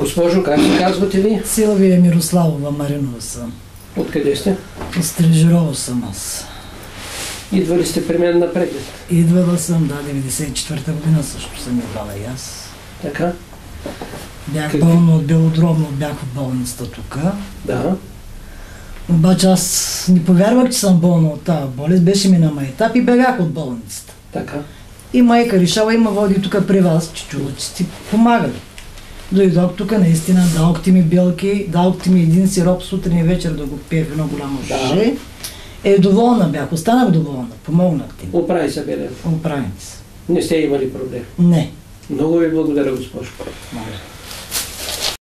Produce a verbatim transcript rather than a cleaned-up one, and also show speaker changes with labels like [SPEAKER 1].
[SPEAKER 1] Госпожо, как се казвате ви?
[SPEAKER 2] Силвия Мирославова Маринова съм.
[SPEAKER 1] Откъде сте?
[SPEAKER 2] От Стрежирово съм аз.
[SPEAKER 1] Идвали сте при мен на преглед?
[SPEAKER 2] Идвала съм, да, деветдесет и четвърта година също съм идвала и аз.
[SPEAKER 1] Така?
[SPEAKER 2] Бях
[SPEAKER 1] Какви?
[SPEAKER 2] болна от белодробно, бях в болницата тук.
[SPEAKER 1] Да.
[SPEAKER 2] Обаче аз не повярвах, че съм болна от тази болест. Беше ми на майтап и бягах от болницата.
[SPEAKER 1] Така.
[SPEAKER 2] И майка решава, има води тук при вас, че чула, че ти помагали. Дойдох тук, наистина, дадохте ми белки, дадохте ми един сироп сутрин и вечер да го пия в едно голямо жже. Е, доволна бях, останах доволна, помогнахте ми.
[SPEAKER 1] Оправи се, Белен.
[SPEAKER 2] Оправим се.
[SPEAKER 1] Не сте имали проблем.
[SPEAKER 2] Не.
[SPEAKER 1] Много ви благодаря, госпожо.
[SPEAKER 2] Моля.